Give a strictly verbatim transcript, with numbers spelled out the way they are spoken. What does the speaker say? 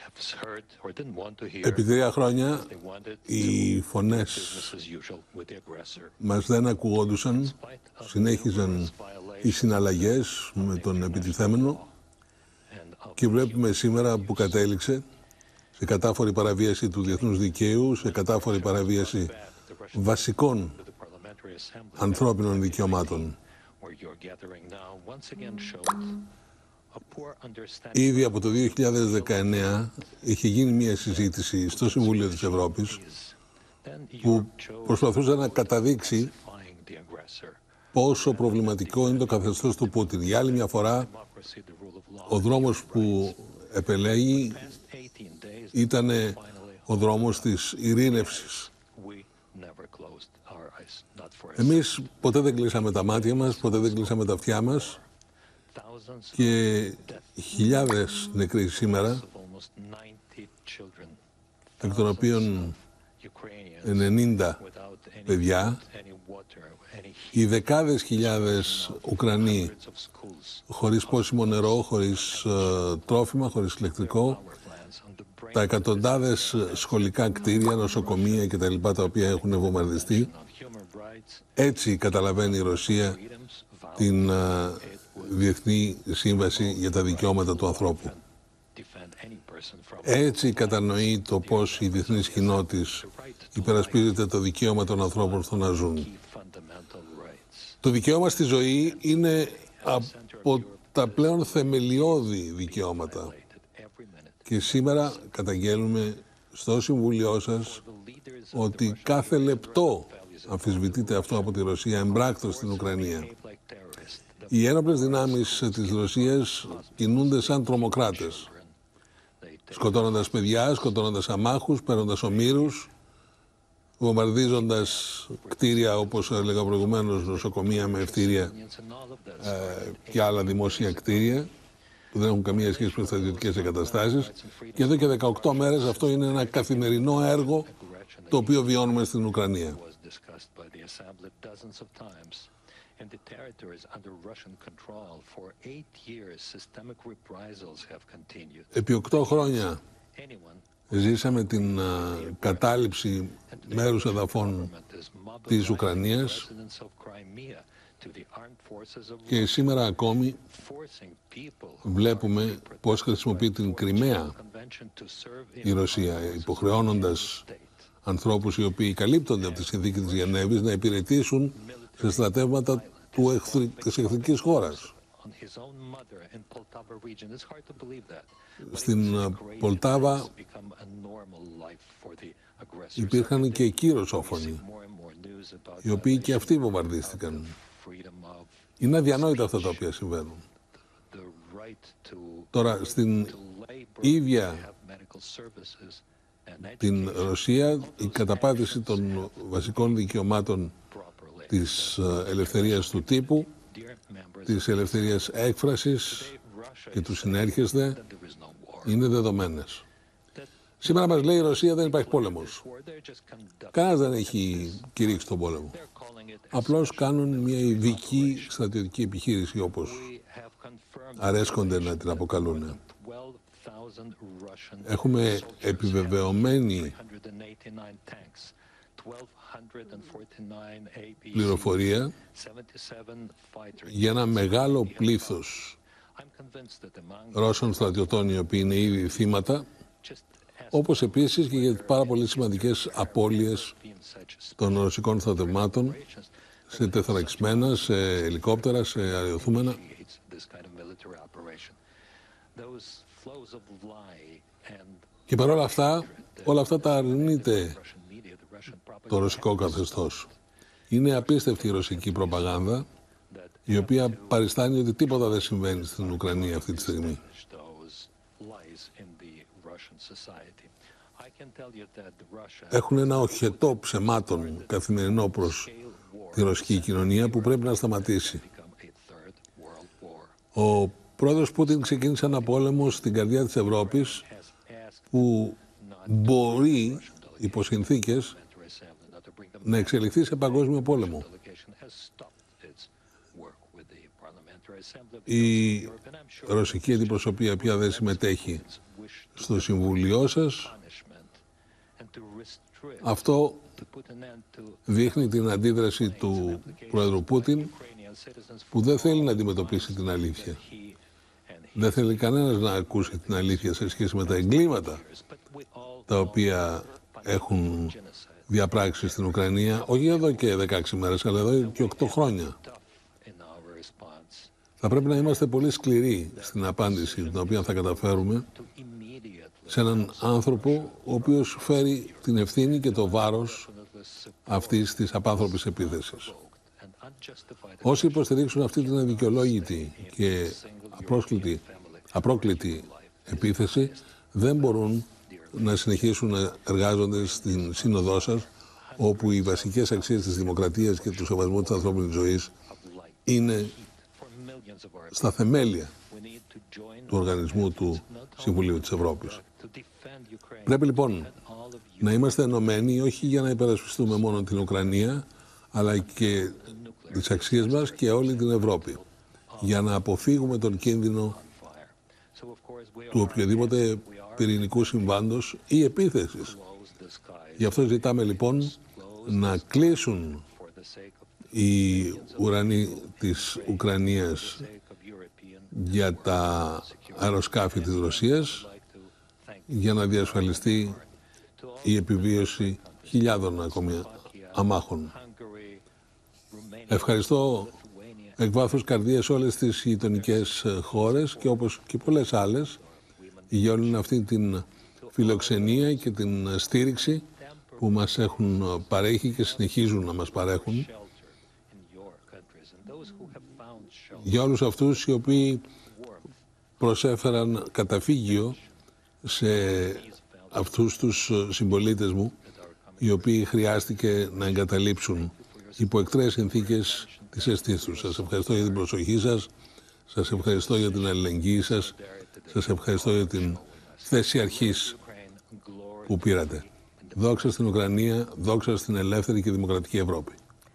Επί τρία χρόνια οι φωνές μας δεν ακουγόντουσαν, συνέχιζαν οι συναλλαγές με τον επιτιθέμενο και βλέπουμε σήμερα που κατέληξε σε κατάφορη παραβίαση του διεθνούς δικαίου, σε κατάφορη παραβίαση βασικών ανθρώπινων δικαιωμάτων. Ήδη από το δύο χιλιάδες δεκαεννέα είχε γίνει μια συζήτηση στο Συμβούλιο της Ευρώπης που προσπαθούσε να καταδείξει πόσο προβληματικό είναι το καθεστώς του Πούτιν. Για άλλη μια φορά, ο δρόμος που επελέγει ήταν ο δρόμος της ειρήνευσης. Εμείς ποτέ δεν κλείσαμε τα μάτια μας, ποτέ δεν κλείσαμε τα αυτιά μας και χιλιάδες νεκροί σήμερα, εκ των οποίων ενενήντα παιδιά, οι δεκάδες χιλιάδες Ουκρανοί χωρίς πόσιμο νερό, χωρίς uh, τρόφιμα, χωρίς ηλεκτρικό, τα εκατοντάδες σχολικά κτίρια, νοσοκομεία κτλ. Τα οποία έχουν βομβαρδιστεί. Έτσι καταλαβαίνει η Ρωσία την uh, Διεθνή Σύμβαση για τα Δικαιώματα του Ανθρώπου. Έτσι κατανοεί το πώς η διεθνής κοινότης υπερασπίζεται το δικαίωμα των ανθρώπων στο να ζουν. Το δικαίωμα στη ζωή είναι από τα πλέον θεμελιώδη δικαιώματα. Και σήμερα καταγγέλνουμε στο Συμβούλιο σας ότι κάθε λεπτό αμφισβητείται αυτό από τη Ρωσία εμπράκτος στην Ουκρανία. Οι ένοπλες δυνάμεις της Ρωσίας κινούνται σαν τρομοκράτες, σκοτώνοντας παιδιά, σκοτώνοντας αμάχους, παίρνοντας ομήρους, βομβαρδίζοντας κτίρια, όπως έλεγα προηγουμένως, νοσοκομεία με ευτήρια ε, και άλλα δημόσια κτίρια που δεν έχουν καμία σχέση με στρατιωτικές εγκαταστάσεις. Και εδώ και δεκαοκτώ μέρες αυτό είναι ένα καθημερινό έργο το οποίο βιώνουμε στην Ουκρανία. Επί οκτώ χρόνια ζήσαμε την uh, κατάληψη μέρους εδαφών της Ουκρανίας και σήμερα ακόμη βλέπουμε πώς χρησιμοποιεί την Κριμαία η Ρωσία, υποχρεώνοντας ανθρώπους οι οποίοι καλύπτονται από τη συνθήκη της Γενέβης να υπηρετήσουν σε στρατεύματα του εχθρ... της εχθρικής χώρας. Στην Πολτάβα υπήρχαν και εκεί ρωσόφωνοι, οι οποίοι και αυτοί βομβαρδίστηκαν. Είναι αδιανόητα αυτά τα οποία συμβαίνουν. Τώρα, στην ίδια την Ρωσία, η καταπάτηση των βασικών δικαιωμάτων της ελευθερίας του τύπου, της ελευθερίας έκφρασης και του συνέρχεστε είναι δεδομένες. Σήμερα μας λέει η Ρωσία δεν υπάρχει πόλεμος. Κανένας δεν έχει κηρύξει τον πόλεμο. Απλώς κάνουν μια ειδική στρατιωτική επιχείρηση, όπως αρέσκονται να την αποκαλούν. Έχουμε επιβεβαιωμένη πληροφορία για ένα μεγάλο πλήθος Ρώσων στρατιωτών οι οποίοι είναι ήδη θύματα, όπως επίσης και για τις πάρα πολύ σημαντικές απώλειες των ρωσικών στρατευμάτων σε τεθωρακισμένα, σε ελικόπτερα, σε αεροθούμενα. Και παρόλα αυτά, όλα αυτά τα αρνείται το ρωσικό καθεστώς. Είναι απίστευτη η ρωσική προπαγάνδα, η οποία παριστάνει ότι τίποτα δεν συμβαίνει στην Ουκρανία αυτή τη στιγμή. Έχουν ένα οχετό ψεμάτων καθημερινό προς τη ρωσική κοινωνία που πρέπει να σταματήσει. Ο πρόεδρος Πούτιν ξεκίνησε ένα πόλεμο στην καρδιά της Ευρώπης που μπορεί, υπό συνθήκες, να εξελιχθεί σε παγκόσμιο πόλεμο. Η ρωσική αντιπροσωπεία πια δεν συμμετέχει στο Συμβουλίο σας, αυτό δείχνει την αντίδραση του Πρόεδρου Πούτιν, που δεν θέλει να αντιμετωπίσει την αλήθεια. Δεν θέλει κανένας να ακούσει την αλήθεια σε σχέση με τα εγκλήματα τα οποία έχουν διαπράξει στην Ουκρανία, όχι εδώ και δεκαέξι μέρες, αλλά εδώ και οκτώ χρόνια. Θα πρέπει να είμαστε πολύ σκληροί στην απάντηση την οποία θα καταφέρουμε σε έναν άνθρωπο ο οποίος φέρει την ευθύνη και το βάρος αυτής της απάνθρωπης επίθεσης. Όσοι υποστηρίξουν αυτή την αδικαιολόγητη και απρόσκλητη, απρόκλητη επίθεση δεν μπορούν να συνεχίσουν να εργάζονται στην σύνοδό σας, όπου οι βασικές αξίες της δημοκρατίας και του σεβασμού της ανθρώπινης ζωής είναι στα θεμέλια του οργανισμού του Συμβουλίου της Ευρώπης. Πρέπει λοιπόν να είμαστε ενωμένοι, όχι για να υπερασπιστούμε μόνο την Ουκρανία, αλλά και τις αξίες μας και όλη την Ευρώπη, για να αποφύγουμε τον κίνδυνο του οποιοδήποτε πυρηνικού συμβάντος ή επίθεσης. Γι' αυτό ζητάμε λοιπόν να κλείσουν οι ουρανοί της Ουκρανίας για τα αεροσκάφη της Ρωσίας, για να διασφαλιστεί η επιβίωση χιλιάδων ακόμη αμάχων. Ευχαριστώ εκ βάθους καρδίας όλες τις γειτονικές χώρες και όπως και πολλές άλλες για όλη αυτή την φιλοξενία και την στήριξη που μας έχουν παρέχει και συνεχίζουν να μας παρέχουν. Για όλους αυτούς οι οποίοι προσέφεραν καταφύγιο σε αυτούς τους συμπολίτες μου, οι οποίοι χρειάστηκε να εγκαταλείψουν υπό εκτρές συνθήκες τις αισθήσεις τους. Σας ευχαριστώ για την προσοχή σας, σας ευχαριστώ για την αλληλεγγύη σας, σας ευχαριστώ για την θέση αρχής που πήρατε. Δόξα στην Ουκρανία, δόξα στην ελεύθερη και δημοκρατική Ευρώπη.